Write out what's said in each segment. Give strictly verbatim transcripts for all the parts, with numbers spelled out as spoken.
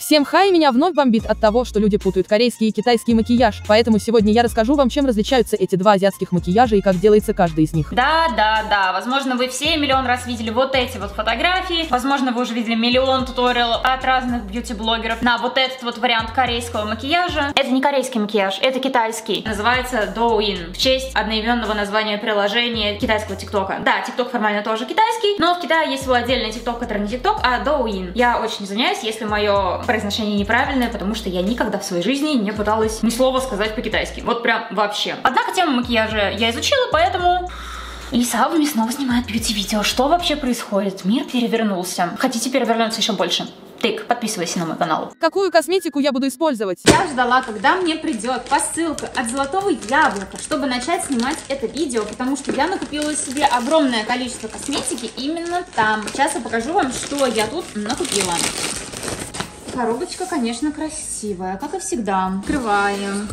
Всем хай, меня вновь бомбит от того, что люди путают корейский и китайский макияж, поэтому сегодня я расскажу вам, чем различаются эти два азиатских макияжа и как делается каждый из них. Да, да, да, возможно, вы все миллион раз видели вот эти вот фотографии, возможно, вы уже видели миллион туториалов от разных бьюти-блогеров на вот этот вот вариант корейского макияжа. Это не корейский макияж, это китайский. Называется Douyin, в честь одноименного названия приложения китайского тиктока. Да, тикток формально тоже китайский, но в Китае есть свой отдельный тикток, который не тикток, а Douyin. Я очень извиняюсь, если мое произношение неправильное, потому что я никогда в своей жизни не пыталась ни слова сказать по-китайски. Вот прям вообще. Однако тему макияжа я изучила, поэтому... Лиса Авами снова снимает бьюти-видео. Что вообще происходит? Мир перевернулся. Хотите перевернуться еще больше? Тык, подписывайся на мой канал. Какую косметику я буду использовать? Я ждала, когда мне придет посылка от Золотого Яблока, чтобы начать снимать это видео, потому что я накупила себе огромное количество косметики именно там. Сейчас я покажу вам, что я тут накупила. Коробочка, конечно, красивая, как и всегда. Открываем.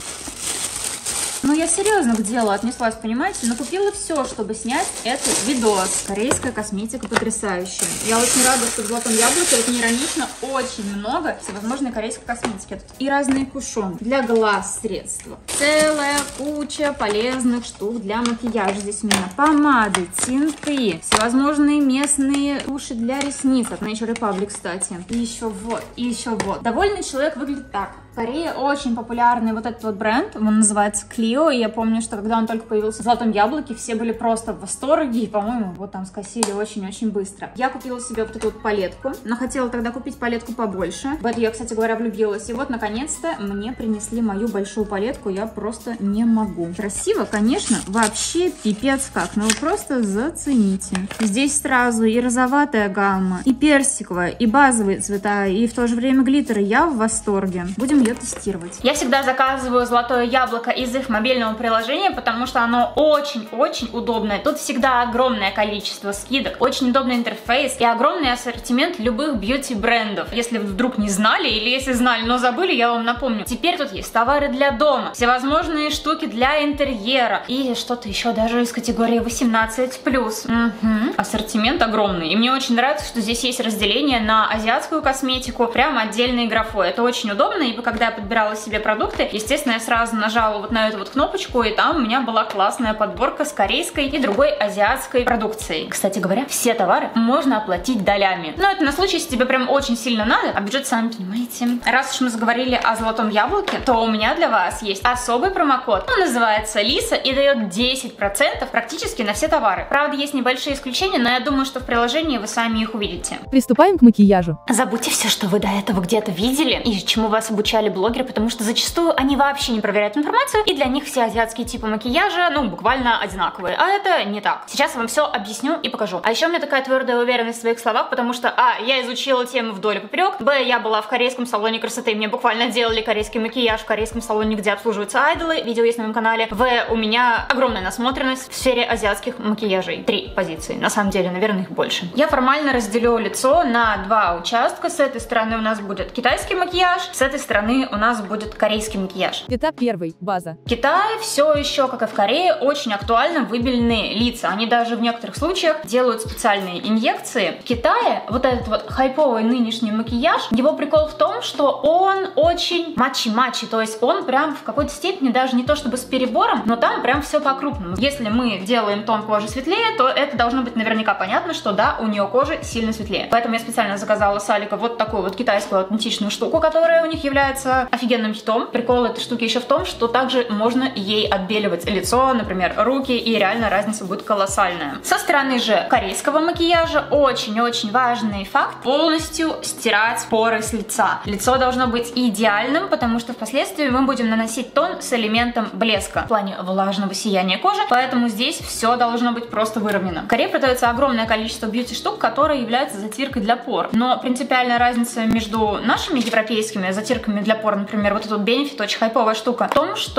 Но я серьезно к делу отнеслась, понимаете? Накупила все, чтобы снять этот видос. Корейская косметика потрясающая. Я очень рада, что в Золотом Яблоке, это не иронично, очень много всевозможной корейской косметики. Тут и разные кушонки, для глаз средства. Целая куча полезных штук для макияжа. Здесь у меня помады, тинты, всевозможные местные туши для ресниц от Nature Republic, кстати. И еще вот, и еще вот. Довольный человек выглядит так. В Корее очень популярный вот этот вот бренд, он называется Clio, и я помню, что когда он только появился в Золотом Яблоке, все были просто в восторге, и, по-моему, вот там скосили очень-очень быстро. Я купила себе вот эту вот палетку, но хотела тогда купить палетку побольше. В эту я, кстати говоря, влюбилась, и вот, наконец-то, мне принесли мою большую палетку, я просто не могу. Красиво, конечно, вообще пипец как, но вы просто зацените. Здесь сразу и розоватая гамма, и персиковая, и базовые цвета, и в то же время глиттеры. Я в восторге. Будем ее тестировать. Я всегда заказываю Золотое Яблоко из их мобильного приложения, потому что оно очень-очень удобное. Тут всегда огромное количество скидок, очень удобный интерфейс и огромный ассортимент любых бьюти-брендов. Если вы вдруг не знали или если знали, но забыли, я вам напомню. Теперь тут есть товары для дома, всевозможные штуки для интерьера и что-то еще даже из категории восемнадцать плюс. Угу. Ассортимент огромный. И мне очень нравится, что здесь есть разделение на азиатскую косметику, прямо отдельной графой. Это очень удобно, и когда я подбирала себе продукты, естественно, я сразу нажала вот на эту вот кнопочку, и там у меня была классная подборка с корейской и другой азиатской продукцией. Кстати говоря, все товары можно оплатить долями. Но это на случай, если тебе прям очень сильно надо, а бюджет, сами понимаете. Раз уж мы заговорили о Золотом Яблоке, то у меня для вас есть особый промокод. Он называется Лиса и дает десять процентов практически на все товары. Правда, есть небольшие исключения, но я думаю, что в приложении вы сами их увидите. Приступаем к макияжу. Забудьте все, что вы до этого где-то видели и чему вас обучали блогеры, потому что зачастую они вообще не проверяют информацию, и для них все азиатские типы макияжа, ну, буквально одинаковые. А это не так. Сейчас я вам все объясню и покажу. А еще у меня такая твердая уверенность в своих словах, потому что, а, я изучила тему вдоль и поперек, б, я была в корейском салоне красоты, мне буквально делали корейский макияж в корейском салоне, где обслуживаются айдолы, видео есть на моем канале, в, у меня огромная насмотренность в сфере азиатских макияжей. Три позиции, на самом деле, наверное, их больше. Я формально разделю лицо на два участка. С этой стороны у нас будет китайский макияж, с этой стороны у нас будет корейский макияж. Этап первый. База. В Китае все еще, как и в Корее, очень актуально выбеленные лица. Они даже в некоторых случаях делают специальные инъекции. В Китае вот этот вот хайповый нынешний макияж, его прикол в том, что он очень мачи-мачи, то есть он прям в какой-то степени даже не то чтобы с перебором, но там прям все по-крупному. Если мы делаем тон кожи светлее, то это должно быть наверняка понятно, что да, у нее кожа сильно светлее. Поэтому я специально заказала с Алика вот такую вот китайскую аутентичную штуку, которая у них является офигенным хитом. Прикол этой штуки еще в том, что также можно ей отбеливать лицо, например, руки, и реально разница будет колоссальная. Со стороны же корейского макияжа очень-очень важный факт — полностью стирать поры с лица. Лицо должно быть идеальным, потому что впоследствии мы будем наносить тон с элементом блеска в плане влажного сияния кожи, поэтому здесь все должно быть просто выровнено. В Корее продается огромное количество бьюти-штук, которые являются затиркой для пор, но принципиальная разница между нашими европейскими затирками для пор, например, вот этот Benefit, очень хайповая штука, в том, что,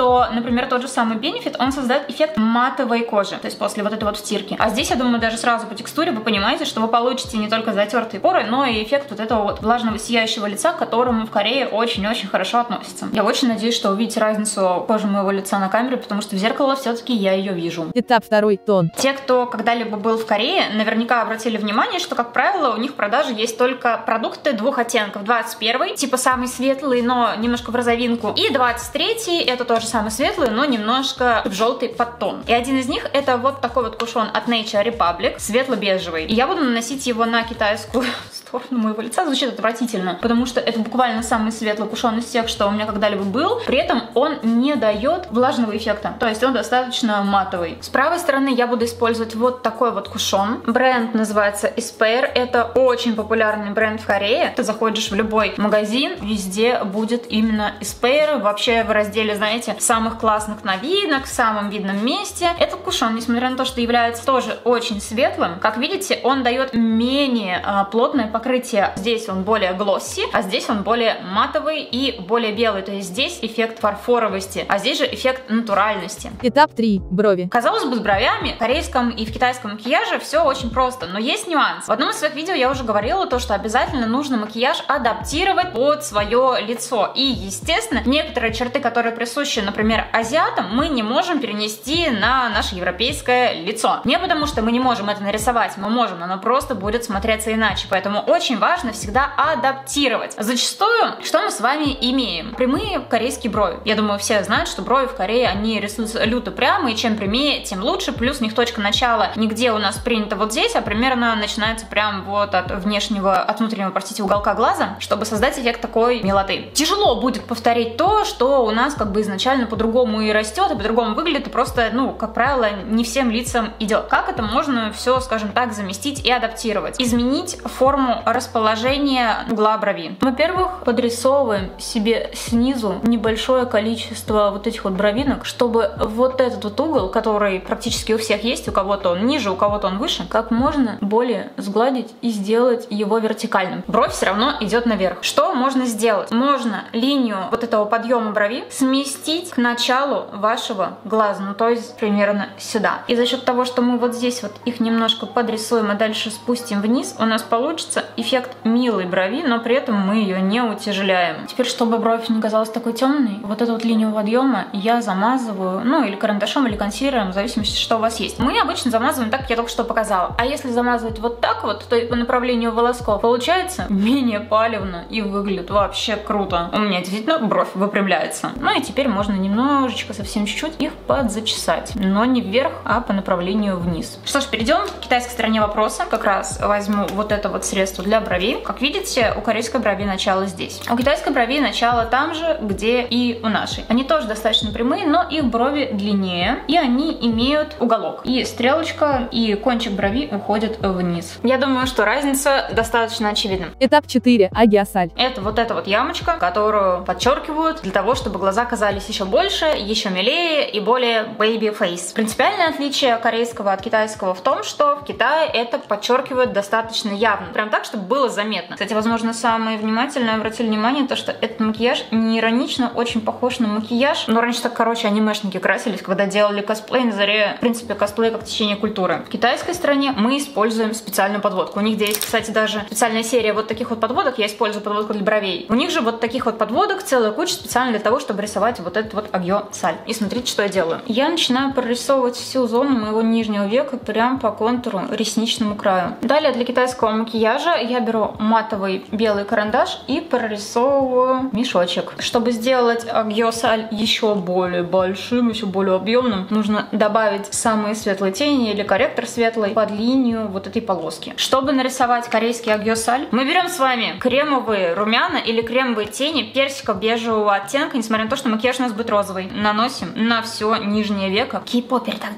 например, тот же самый Benefit, он создает эффект матовой кожи, то есть после вот этой вот стирки. А здесь, я думаю, даже сразу по текстуре вы понимаете, что вы получите не только затертые поры, но и эффект вот этого вот влажного сияющего лица, к которому в Корее очень-очень хорошо относятся. Я очень надеюсь, что увидите разницу кожи моего лица на камере, потому что в зеркало все-таки я ее вижу. Этап второй. Тон. Те, кто когда-либо был в Корее, наверняка обратили внимание, что, как правило, у них в продаже есть только продукты двух оттенков. двадцать первый, типа самый светлый, но немножко в розовинку, и двадцать третий, это тоже самый светлый, но немножко в желтый подтон. И один из них это вот такой вот кушон от Nature Republic, светло-бежевый. И я буду наносить его на китайскую сторону моего лица. Звучит отвратительно, потому что это буквально самый светлый кушон из тех, что у меня когда-либо был. При этом он не дает влажного эффекта, то есть он достаточно матовый. С правой стороны я буду использовать вот такой вот кушон. Бренд называется Espair. Это очень популярный бренд в Корее. Ты заходишь в любой магазин, везде будет именно Espair. Вообще в разделе, знаете, самых классных новинок, в самом видном месте. Этот кушон, несмотря на то, что является тоже очень светлым, как видите, он дает менее а, плотное покрытие. Здесь он более глосси, а здесь он более матовый и более белый. То есть здесь эффект фарфоровости, а здесь же эффект натуральности. Этап три. Брови. Казалось бы, с бровями в корейском и в китайском макияже все очень просто, но есть нюанс. В одном из своих видео я уже говорила то, что обязательно нужно макияж адаптировать под свое лицо. И, естественно, некоторые черты, которые присущи, например, азиатам, мы не можем перенести на наше европейское лицо. Не потому, что мы не можем это нарисовать, мы можем, но оно просто будет смотреться иначе. Поэтому очень важно всегда адаптировать. Зачастую, что мы с вами имеем? Прямые корейские брови. Я думаю, все знают, что брови в Корее, они рисуются люто прямо, и чем прямее, тем лучше. Плюс у них точка начала нигде у нас принято вот здесь, а примерно начинается прям вот от внешнего, от внутреннего, простите, уголка глаза, чтобы создать эффект такой милоты. Тяжело будет повторить то, что у нас как бы изначально по-другому и растет, и по-другому выглядит, и просто, ну, как правило, не всем лицам идет. Как это можно все, скажем так, заместить и адаптировать? Изменить форму расположения угла брови. Во-первых, подрисовываем себе снизу небольшое количество вот этих вот бровинок, чтобы вот этот вот угол, который практически у всех есть, у кого-то он ниже, у кого-то он выше, как можно более сгладить и сделать его вертикальным. Бровь все равно идет наверх. Что можно сделать? Можно линию вот этого подъема брови сместить к началу вашего глаза, ну то есть примерно сюда. И за счет того, что мы вот здесь вот их немножко подрисуем, а дальше спустим вниз, у нас получится эффект милой брови, но при этом мы ее не утяжеляем. Теперь, чтобы бровь не казалась такой темной, вот эту вот линию подъема я замазываю, ну или карандашом, или консилером, в зависимости, что у вас есть. Мы обычно замазываем так, как я только что показала. А если замазывать вот так вот, то и по направлению волосков, получается менее палевно и выглядит вообще круто. У меня действительно бровь выпрямляется. Ну и теперь можно немножечко, совсем чуть-чуть их подзачесать. Но не вверх, а по направлению вниз. Что ж, перейдем к китайской стороне вопроса. Как раз возьму вот это вот средство для бровей. Как видите, у корейской брови начало здесь. У китайской брови начало там же, где и у нашей. Они тоже достаточно прямые, но их брови длиннее, и они имеют уголок. И стрелочка, и кончик брови уходят вниз. Я думаю, что разница достаточно очевидна. Этап четыре. Агиасаль. Это вот эта вот ямочка, которую подчеркивают для того, чтобы глаза казались еще больше, еще милее и более baby face. Принципиальное отличие корейского от китайского в том, что в Китае это подчеркивают достаточно явно. Прям так, чтобы было заметно. Кстати, возможно, самые внимательные обратили внимание то, что этот макияж не иронично очень похож на макияж. Но раньше так, короче, анимешники красились, когда делали косплей на заре, в принципе, косплей как течение культуры. В китайской стране мы используем специальную подводку. У них здесь, кстати, даже специальная серия вот таких вот подводок. Я использую подводку для бровей. У них же вот таких вот подводок целая куча специально для того, чтобы рисовать вот этот вот агьо-саль. И смотрите, что я делаю. Я начинаю прорисовывать всю зону моего нижнего века прям по контуру, ресничному краю. Далее для китайского макияжа я беру матовый белый карандаш и прорисовываю мешочек. Чтобы сделать агьо-саль еще более большим, еще более объемным, нужно добавить самые светлые тени или корректор светлый под линию вот этой полоски. Чтобы нарисовать корейский агьо-саль, мы берем с вами кремовые румяна или кремовые тени персико-бежевого оттенка, несмотря на то, что макияж у нас будет розовый. Наносим на все нижнее веко. Кей-поперы так делают.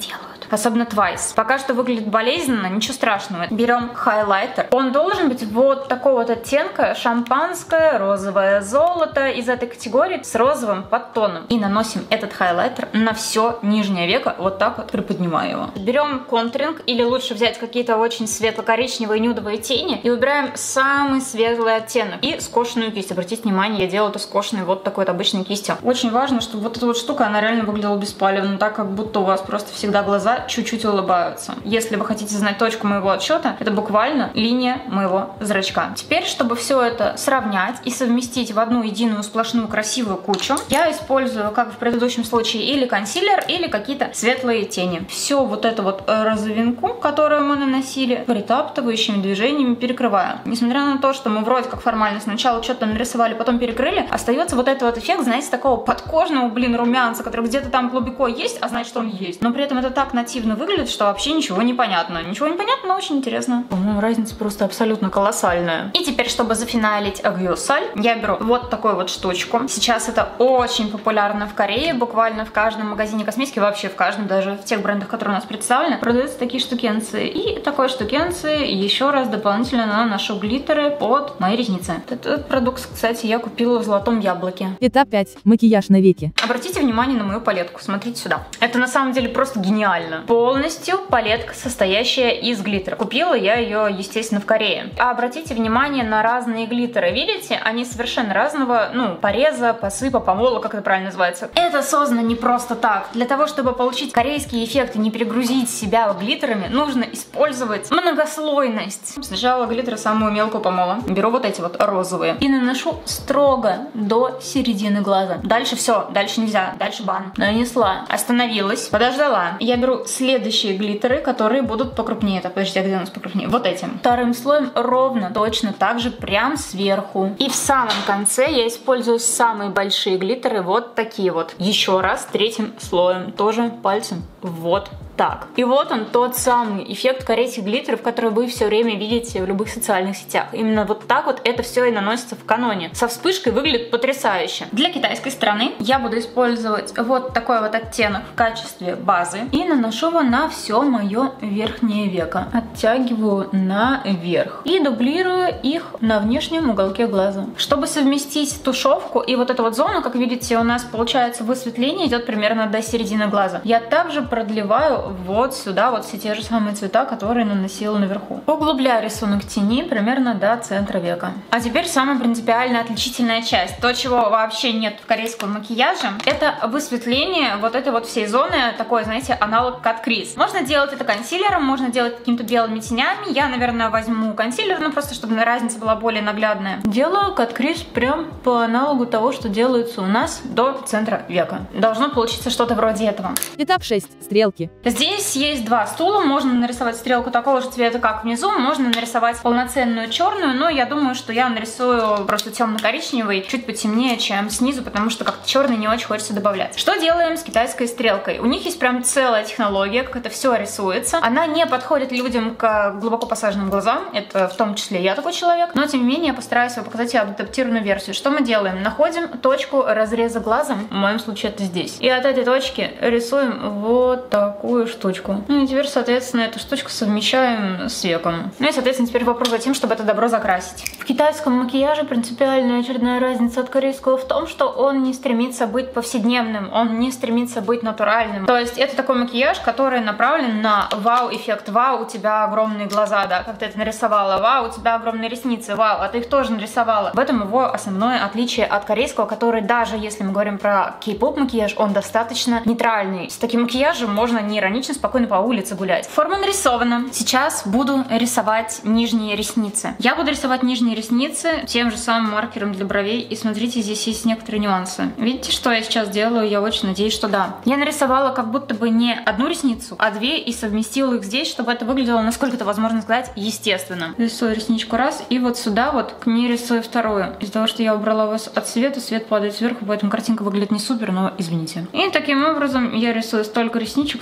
любят. Особенно Twice. Пока что выглядит болезненно, ничего страшного. Берем хайлайтер. Он должен быть вот такого вот оттенка: шампанское, розовое золото, из этой категории, с розовым подтоном. И наносим этот хайлайтер на все нижнее веко, вот так вот приподнимая его. Берем контуринг, или лучше взять какие-то очень светло-коричневые нюдовые тени, и выбираем самый светлый оттенок. И скошенную кисть. Обратите внимание, я делаю это скошенной вот такой вот обычной кистью. Очень важно, чтобы вот эта вот штука, она реально выглядела беспалевно, так как будто у вас просто всегда глаза чуть-чуть улыбаются. Если вы хотите знать точку моего отсчета, это буквально линия моего зрачка. Теперь, чтобы все это сравнять и совместить в одну единую сплошную красивую кучу, я использую, как в предыдущем случае, или консилер, или какие-то светлые тени. Все вот это вот розовинку, которую мы наносили, притаптывающими движениями перекрываю. Несмотря на то, что мы вроде как формально сначала что-то нарисовали, потом перекрыли, остается вот этот вот эффект, знаете, такого подкожного, блин, румянца, который где-то там глубоко есть, а значит, он есть. Но при этом это так нативно выглядит, что вообще ничего не понятно. Ничего не понятно, но очень интересно. По-моему, разница просто абсолютно колоссальная. И теперь, чтобы зафиналить Агьосаль, я беру вот такую вот штучку. Сейчас это очень популярно в Корее, буквально в каждом магазине косметики, вообще в каждом, даже в тех брендах, которые у нас представлены, продаются такие штукенции. И такой штукенции еще раз дополнительно наношу глиттеры под мои ресницы. Этот продукт, кстати, я купила в Золотом Яблоке. Этап пять. Макияж на веки. Обратите внимание на мою палетку, смотрите сюда. Это на самом деле просто гениально. Полностью палетка, состоящая из глиттера. Купила я ее, естественно, в Корее. А обратите внимание на разные глиттеры. Видите? Они совершенно разного, ну, пореза, посыпа, помола, как это правильно называется. Это создано не просто так. Для того, чтобы получить корейские эффекты, не перегрузить себя глиттерами, нужно использовать многослойность. Сначала глиттеры самую мелкую помола. Беру вот эти вот розовые и наношу строго до середины глаза. Дальше все, дальше нельзя, дальше бан. Нанесла, остановилась, подождала. Я беру следующие глиттеры, которые будут покрупнее. Так, подождите, а где у нас покрупнее? Вот этим. Вторым слоем ровно, точно так же, прям сверху. И в самом конце я использую самые большие глиттеры, вот такие вот. Еще раз, третьим слоем, тоже пальцем. Вот так. И вот он, тот самый эффект корейских глиттеров, который вы все время видите в любых социальных сетях. Именно вот так вот это все и наносится в каноне. Со вспышкой выглядит потрясающе. Для китайской стороны я буду использовать вот такой вот оттенок в качестве базы и наношу его на все мое верхнее веко. Оттягиваю наверх и дублирую их на внешнем уголке глаза. Чтобы совместить тушевку и вот эту вот зону, как видите, у нас получается высветление идет примерно до середины глаза. Я также продлеваю вот сюда вот все те же самые цвета, которые наносила наверху. Углубляю рисунок тени примерно до центра века. А теперь самая принципиальная отличительная часть. То, чего вообще нет в корейском макияже, это высветление вот этой вот всей зоны, такой, знаете, аналог Cut Crease. Можно делать это консилером, можно делать какими-то белыми тенями. Я, наверное, возьму консилер, ну просто чтобы разница была более наглядная. Делаю Cut Crease прям по аналогу того, что делается у нас до центра века. Должно получиться что-то вроде этого. Этап шесть. Стрелки. Здесь есть два стула, можно нарисовать стрелку такого же цвета, как внизу, можно нарисовать полноценную черную, но я думаю, что я нарисую просто темно-коричневый, чуть потемнее, чем снизу, потому что как-то черный не очень хочется добавлять. Что делаем с китайской стрелкой? У них есть прям целая технология, как это все рисуется. Она не подходит людям к глубоко посаженным глазам, это в том числе я такой человек, но тем не менее я постараюсь вам показать адаптированную версию. Что мы делаем? Находим точку разреза глазом, в моем случае это здесь, и от этой точки рисуем вот такую штучку. Ну и теперь, соответственно, эту штучку совмещаем с веком. Ну и, соответственно, теперь вопрос за тем, чтобы это добро закрасить. В китайском макияже принципиальная очередная разница от корейского в том, что он не стремится быть повседневным, он не стремится быть натуральным. То есть это такой макияж, который направлен на вау-эффект. Вау, у тебя огромные глаза, да, как ты это нарисовала. Вау, у тебя огромные ресницы. Вау, а ты их тоже нарисовала. В этом его основное отличие от корейского, который, даже если мы говорим про кей-поп макияж, он достаточно нейтральный. С таким макияжем можно не иронично спокойно по улице гулять. Форма нарисована. Сейчас буду рисовать нижние ресницы. Я буду рисовать нижние ресницы тем же самым маркером для бровей. И смотрите, здесь есть некоторые нюансы. Видите, что я сейчас делаю? Я очень надеюсь, что да. Я нарисовала как будто бы не одну ресницу, а две и совместила их здесь, чтобы это выглядело, насколько это возможно сказать, естественно. Рисую ресничку раз и вот сюда вот к ней рисую вторую. Из-за того, что я убрала вас от света, свет падает сверху, поэтому картинка выглядит не супер, но извините. И таким образом я рисую столько ресничек, сколько хочу.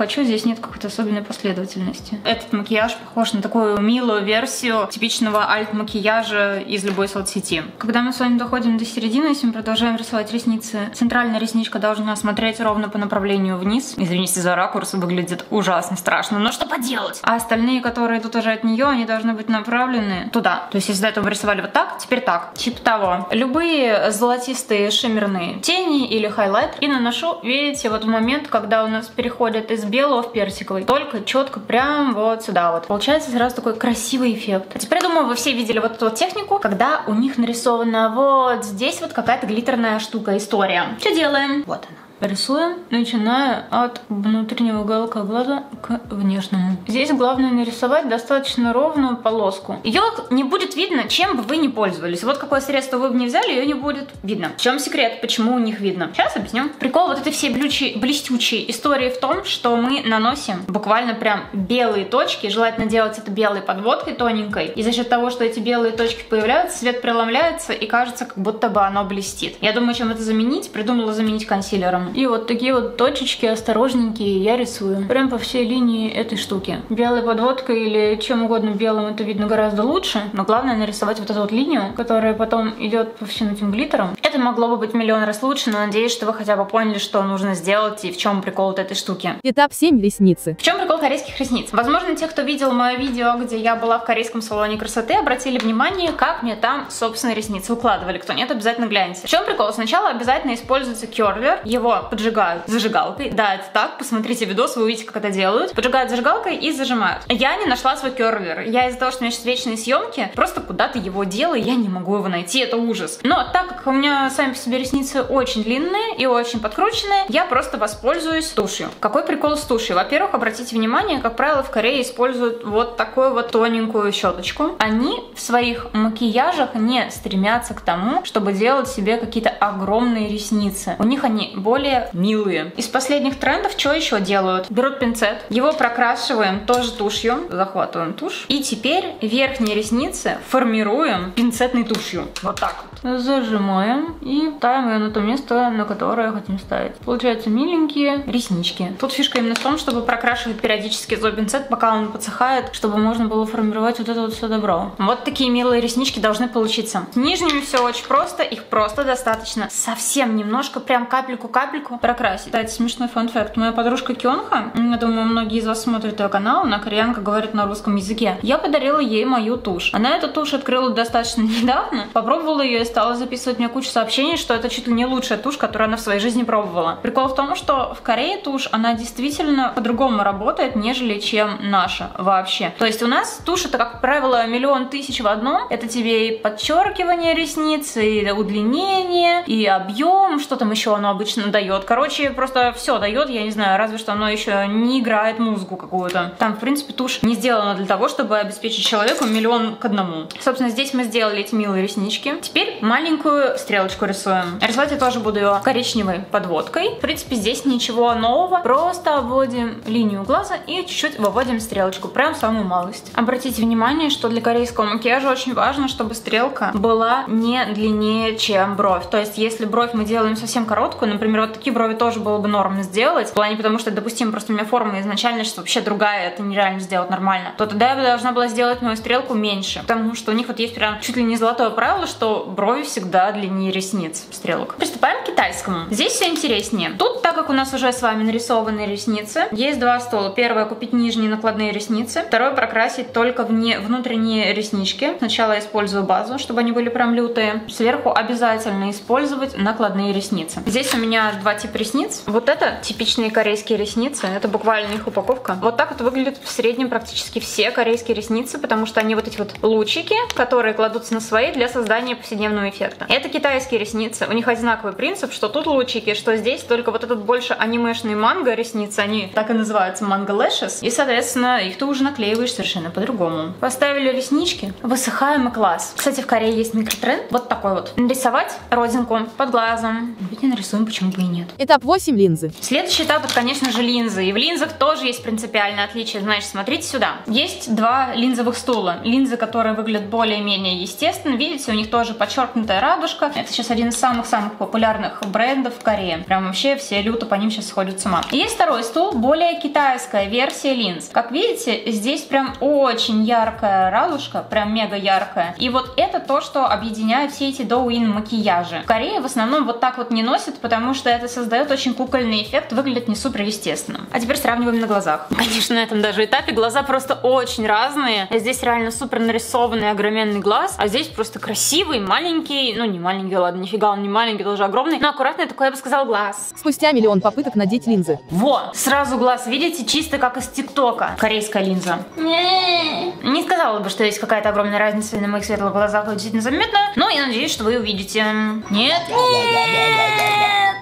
хочу, здесь нет какой-то особенной последовательности. Этот макияж похож на такую милую версию типичного альт-макияжа из любой соцсети. Когда мы с вами доходим до середины, если мы продолжаем рисовать ресницы, центральная ресничка должна смотреть ровно по направлению вниз. Извините за ракурс, выглядит ужасно страшно, но что поделать? А остальные, которые идут уже от нее, они должны быть направлены туда. То есть если до этого мы рисовали вот так, теперь так. Типа того. Любые золотистые шиммерные тени или хайлайт и наношу, видите, вот в момент, когда у нас переходит из белого в персиковый, только четко прям вот сюда вот. Получается сразу такой красивый эффект. А теперь, думаю, вы все видели вот эту вот технику, когда у них нарисована вот здесь вот какая-то глиттерная штука, история. Что делаем? Вот она. Рисуем, начиная от внутреннего уголка глаза к внешнему. Здесь главное нарисовать достаточно ровную полоску. Ее не будет видно, чем бы вы ни пользовались. Вот какое средство вы бы не взяли, ее не будет видно. В чем секрет, почему у них видно? Сейчас объясню. Прикол вот этой всей блючей, блестючей истории в том, что мы наносим буквально прям белые точки. Желательно делать это белой подводкой тоненькой. И за счет того, что эти белые точки появляются, цвет преломляется и кажется, как будто бы оно блестит. Я думаю, чем это заменить, придумала заменить консилером. И вот такие вот точечки осторожненькие я рисую. Прям по всей линии этой штуки. Белой подводкой или чем угодно белым это видно гораздо лучше. Но главное нарисовать вот эту вот линию, которая потом идет по всем этим глиттерам. Это могло бы быть миллион раз лучше, но надеюсь, что вы хотя бы поняли, что нужно сделать и в чем прикол вот этой штуки. Этап семь. Ресницы. В чем прикол корейских ресниц? Возможно, те, кто видел мое видео, где я была в корейском салоне красоты, обратили внимание, как мне там, собственно, ресницы укладывали. Кто нет, обязательно гляньте. В чем прикол? Сначала обязательно используется керлер. Его поджигают зажигалкой. Да, это так. Посмотрите видос, вы увидите, как это делают. Поджигают зажигалкой и зажимают. Я не нашла свой керлер. Я из-за того, что у меня сейчас вечные съемки, просто куда-то его делаю, я не могу его найти. Это ужас. Но так как у меня сами по себе ресницы очень длинные и очень подкрученные, я просто воспользуюсь тушью. Какой прикол с тушью? Во-первых, обратите внимание, как правило, в Корее используют вот такую вот тоненькую щеточку. Они в своих макияжах не стремятся к тому, чтобы делать себе какие-то огромные ресницы. У них они более милые. Из последних трендов что еще делают? Берут пинцет, его прокрашиваем тоже тушью, захватываем тушь, и теперь верхние ресницы формируем пинцетной тушью. Вот так вот. Зажимаем и ставим ее на то место, на которое хотим ставить. Получаются миленькие реснички. Тут фишка именно в том, чтобы прокрашивать периодически свой пинцет, пока он подсыхает, чтобы можно было формировать вот это вот все добро. Вот такие милые реснички должны получиться. С нижними все очень просто, их просто достаточно совсем немножко, прям капельку-капельку прокрасить. Кстати, смешной фан-факт. Моя подружка Кёнха, я думаю, многие из вас смотрят ее канал, она кореянка, говорит на русском языке. Я подарила ей мою тушь. Она эту тушь открыла достаточно недавно, попробовала ее и стала записывать мне кучу сообщений, что это чуть ли не лучшая тушь, которую она в своей жизни пробовала. Прикол в том, что в Корее тушь, она действительно по-другому работает, нежели чем наша вообще. То есть у нас тушь это, как правило, миллион тысяч в одном. Это тебе и подчеркивание ресниц, и удлинение, и объем, что там еще оно обычно дает. Короче, просто все дает, я не знаю, разве что оно еще не играет музыку какую-то. Там, в принципе, тушь не сделана для того, чтобы обеспечить человеку миллион к одному. Собственно, здесь мы сделали эти милые реснички. Теперь маленькую стрелочку рисуем. Рисовать я тоже буду ее коричневой подводкой. В принципе, здесь ничего нового. Просто обводим линию глаза и чуть-чуть выводим стрелочку. Прям самую малость. Обратите внимание, что для корейского макияжа очень важно, чтобы стрелка была не длиннее, чем бровь. То есть, если бровь мы делаем совсем короткую, например, вот такие брови тоже было бы норм сделать, в плане, потому что, допустим, просто у меня форма изначально сейчас вообще другая, это нереально сделать нормально, то тогда я бы должна была сделать мою стрелку меньше, потому что у них вот есть прям чуть ли не золотое правило, что брови всегда длиннее ресниц стрелок. Приступаем к китайскому. Здесь все интереснее. Тут, так как у нас уже с вами нарисованы ресницы, есть два стола. Первое — купить нижние накладные ресницы, второе — прокрасить только вне, внутренние реснички. Сначала я использую базу, чтобы они были прям лютые. Сверху обязательно использовать накладные ресницы. Здесь у меня два типа ресниц. Вот это типичные корейские ресницы, это буквально их упаковка. Вот так вот выглядят в среднем практически все корейские ресницы, потому что они вот эти вот лучики, которые кладутся на свои для создания повседневного эффекта. Это китайские ресницы, у них одинаковый принцип, что тут лучики, что здесь, только вот этот больше анимешный манго ресницы, они так и называются манго lashes, и, соответственно, их ты уже наклеиваешь совершенно по-другому. Поставили реснички, высыхаем и класс. Кстати, в Корее есть микротренд, вот такой вот. Нарисовать родинку под глазом. Ведь не нарисуем, почему бы и нет. нет. Этап восемь. Линзы. Следующий этап, это, конечно же, линзы. И в линзах тоже есть принципиальное отличие. Значит, смотрите сюда. Есть два линзовых стула. Линзы, которые выглядят более-менее естественно. Видите, у них тоже подчеркнутая радужка. Это сейчас один из самых-самых популярных брендов в Корее. Прям вообще все люто по ним сейчас сходят с ума. И есть второй стул, более китайская версия линз. Как видите, здесь прям очень яркая радужка, прям мега яркая. И вот это то, что объединяет все эти Douyin макияжи. В Корее в основном вот так вот не носят, потому что это создает очень кукольный эффект, выглядит не супер естественно. А теперь сравниваем на глазах. Конечно, на этом даже этапе глаза просто очень разные. Здесь реально супер нарисованный огроменный глаз, а здесь просто красивый, маленький, ну не маленький, ладно, нифига он не маленький, тоже огромный, но аккуратный такой, я бы сказала, глаз. Спустя миллион попыток надеть линзы. Во, сразу глаз, видите, чисто как из ТикТока. Корейская линза. Не сказала бы, что есть какая-то огромная разница на моих светлых глазах, это действительно заметно, но я надеюсь, что вы увидите. Нет, нет,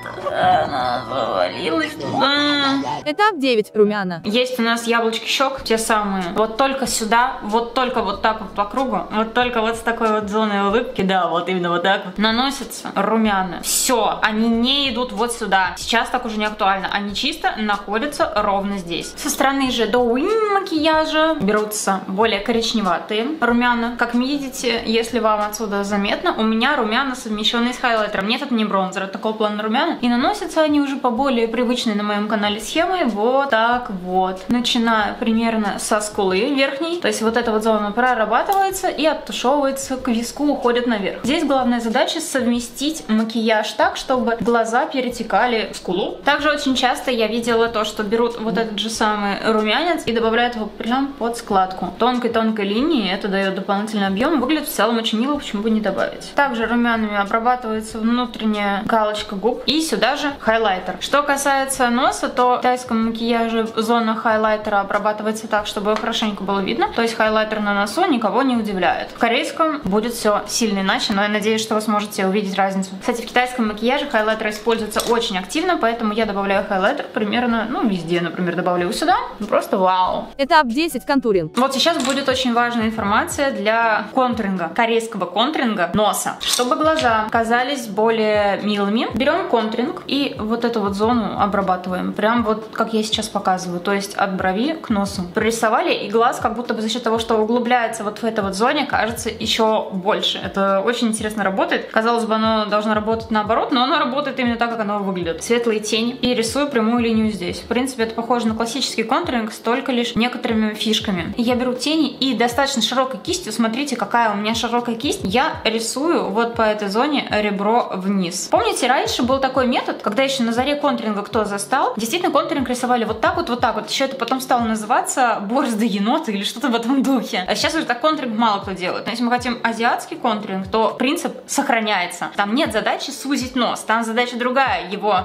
она завалилась туда. Этап девять. Румяна. Есть у нас яблочки щек, те самые. Вот только сюда, вот только вот так вот по кругу, вот только вот с такой вот зоной улыбки, да, вот именно вот так вот, наносятся румяна. Все, они не идут вот сюда. Сейчас так уже не актуально. Они чисто находятся ровно здесь. Со стороны же Douyin макияжа берутся более коричневатые румяна. Как видите, если вам отсюда заметно, у меня румяна совмещенные с хайлайтером. Нет, это не бронзер, это такого плана румяна. И наносятся они уже по более привычной на моем канале схемы вот так вот. Начиная примерно со скулы верхней. То есть вот эта вот зона прорабатывается и оттушевывается к виску, уходит наверх. Здесь главная задача совместить макияж так, чтобы глаза перетекали в скулу. Также очень часто я видела то, что берут вот этот же самый румянец и добавляют его прям под складку. Тонкой-тонкой линии, это дает дополнительный объем. Выглядит в целом очень мило, почему бы не добавить. Также румянами обрабатывается внутренняя галочка губ и сюда же хайлайтер. Что касается носа, то в китайском макияже зона хайлайтера обрабатывается так, чтобы хорошенько было видно. То есть хайлайтер на носу никого не удивляет. В корейском будет все сильно иначе, но я надеюсь, что вы сможете увидеть разницу. Кстати, в китайском макияже хайлайтер используется очень активно, поэтому я добавляю хайлайтер примерно, ну, везде, например, добавлю его сюда. Просто вау. Этап десять. Контуринг. Вот сейчас будет очень важная информация для контуринга, корейского контуринга носа. Чтобы глаза казались более милыми, берем контуринг и вот эту вот зону обрабатываем. Прям вот как я сейчас показываю, то есть от брови к носу. Прорисовали, и глаз как будто бы за счет того, что углубляется вот в этой вот зоне, кажется еще больше. Это очень интересно работает. Казалось бы, оно должно работать наоборот, но оно работает именно так, как оно выглядит. Светлые тени. И рисую прямую линию здесь. В принципе, это похоже на классический контуринг, с только лишь некоторыми фишками. Я беру тени и достаточно широкой кистью, смотрите, какая у меня широкая кисть, я рисую вот по этой зоне ребро вниз. Помните, раньше был такой метод, когда еще на заре контуринга кто застал, действительно контуринг рисовали вот так вот, вот так вот. Еще это потом стало называться борозды енота или что-то в этом духе. А сейчас уже так контуринг мало кто делает. Но если мы хотим азиатский контуринг, то принцип сохраняется. Там нет задачи сузить нос, там задача другая, его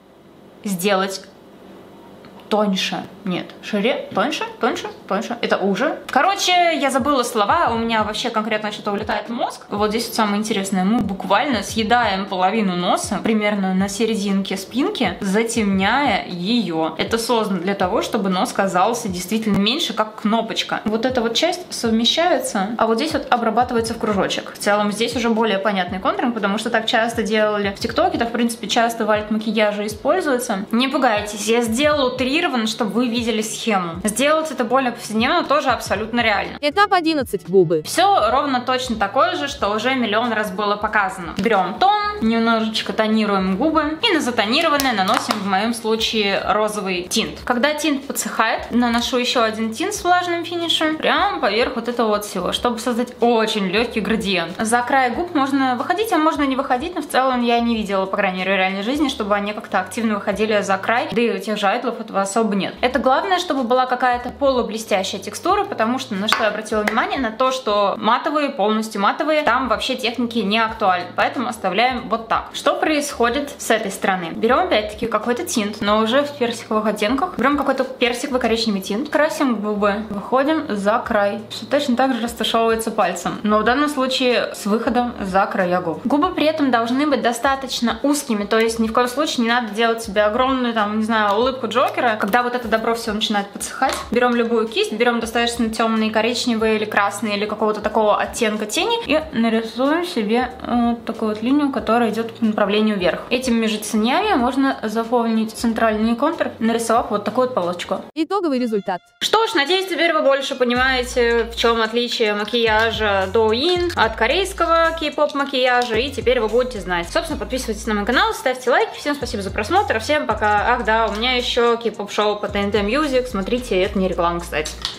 сделать тоньше. Нет, шире, тоньше, тоньше, тоньше. Это уже. Короче, я забыла слова, у меня вообще конкретно что-то улетает мозг. Вот здесь вот самое интересное. Мы буквально съедаем половину носа, примерно на серединке спинки, затемняя ее. Это создано для того, чтобы нос казался действительно меньше, как кнопочка. Вот эта вот часть совмещается, а вот здесь вот обрабатывается в кружочек. В целом здесь уже более понятный контуринг, потому что так часто делали в ТикТоке, так в принципе часто в альт-макияже используется. Не пугайтесь, я сделала утрированно, чтобы вы видели схему. Сделать это более повседневно тоже абсолютно реально. Этап одиннадцать. Губы. Все ровно точно такое же, что уже миллион раз было показано. Берем тон, немножечко тонируем губы и на затонированное наносим в моем случае розовый тинт. Когда тинт подсыхает, наношу еще один тинт с влажным финишем прямо поверх вот этого вот всего, чтобы создать очень легкий градиент. За край губ можно выходить, а можно не выходить, но в целом я не видела, по крайней мере, в реальной жизни, чтобы они как-то активно выходили за край, да и у тех же айдлов этого особо нет. Это главное, чтобы была какая-то полублестящая текстура, потому что на что я обратила внимание, на то, что матовые, полностью матовые, там вообще техники не актуальны, поэтому оставляем вот так. Что происходит с этой стороны? Берем опять-таки какой-то тинт, но уже в персиковых оттенках. Берем какой-то персиковый коричневый тинт, красим губы, выходим за край, что точно так же растушевывается пальцем, но в данном случае с выходом за края губ. Губы при этом должны быть достаточно узкими, то есть ни в коем случае не надо делать себе огромную, там, не знаю, улыбку Джокера, когда вот это добро все начинает подсыхать, берем любую кисть, берем достаточно темные, коричневые или красные, или какого-то такого оттенка тени, и нарисуем себе вот такую вот линию, которая идет по направлению вверх. Этими между тенями можно заполнить центральный контур, нарисовав вот такую вот полосочку. Итоговый результат. Что ж, надеюсь, теперь вы больше понимаете, в чем отличие макияжа Douyin от корейского кей-поп макияжа, и теперь вы будете знать. Собственно, подписывайтесь на мой канал, ставьте лайки, всем спасибо за просмотр, всем пока. Ах да, у меня еще кей-поп шоу по тэ эн тэ Music, смотрите, это не реклама, кстати.